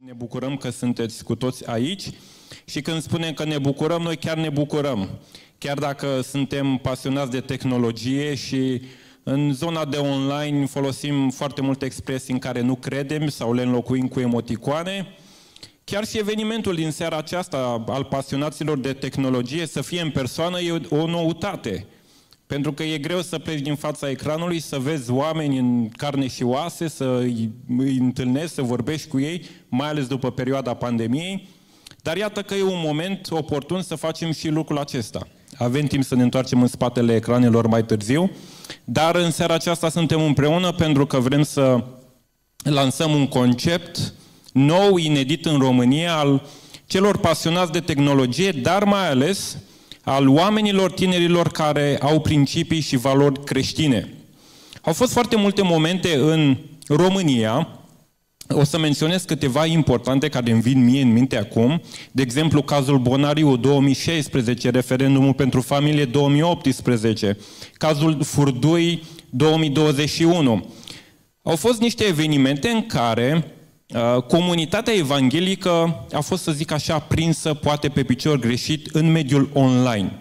Ne bucurăm că sunteți cu toți aici și când spunem că ne bucurăm, noi chiar ne bucurăm. Chiar dacă suntem pasionați de tehnologie și în zona de online folosim foarte multe expresii în care nu credem sau le înlocuim cu emoticoane, chiar și evenimentul din seara aceasta al pasionaților de tehnologie să fie în persoană e o noutate. Pentru că e greu să pleci din fața ecranului, să vezi oameni în carne și oase, să îi întâlnești, să vorbești cu ei, mai ales după perioada pandemiei. Dar iată că e un moment oportun să facem și lucrul acesta. Avem timp să ne întoarcem în spatele ecranelor mai târziu, dar în seara aceasta suntem împreună pentru că vrem să lansăm un concept nou, inedit în România, al celor pasionați de tehnologie, dar mai ales al oamenilor, tinerilor care au principii și valori creștine. Au fost foarte multe momente în România, o să menționez câteva importante care îmi vin mie în minte acum, de exemplu cazul Bonariu 2016, referendumul pentru familie 2018, cazul Furdui 2021. Au fost niște evenimente în care comunitatea evanghelică a fost, să zic așa, prinsă poate pe picior greșit în mediul online.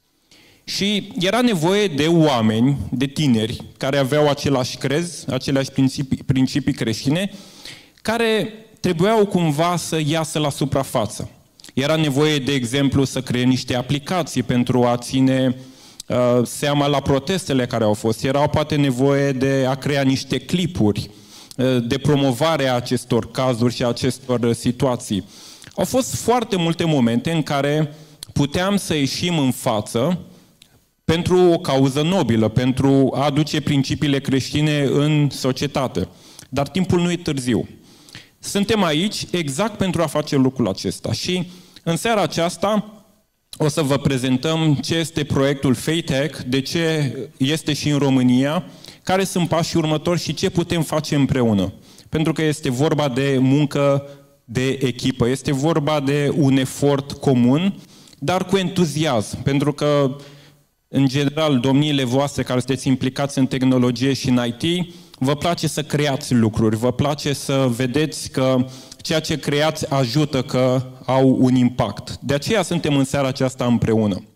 Și era nevoie de oameni, de tineri, care aveau același crez, aceleași principii creștine, care trebuiau cumva să iasă la suprafață. Era nevoie, de exemplu, să creeze niște aplicații pentru a ține seama la protestele care au fost. Era poate nevoie de a crea niște clipuri de promovare a acestor cazuri și a acestor situații. Au fost foarte multe momente în care puteam să ieșim în față pentru o cauză nobilă, pentru a aduce principiile creștine în societate. Dar timpul nu e târziu. Suntem aici exact pentru a face lucrul acesta. Și în seara aceasta o să vă prezentăm ce este proiectul Faith-Hack, de ce este și în România, care sunt pașii următori și ce putem face împreună. Pentru că este vorba de muncă de echipă, este vorba de un efort comun, dar cu entuziasm. Pentru că, în general, domniile voastre care sunteți implicați în tehnologie și în IT, vă place să creați lucruri, vă place să vedeți că ceea ce creați ajută, că au un impact. De aceea suntem în seara aceasta împreună.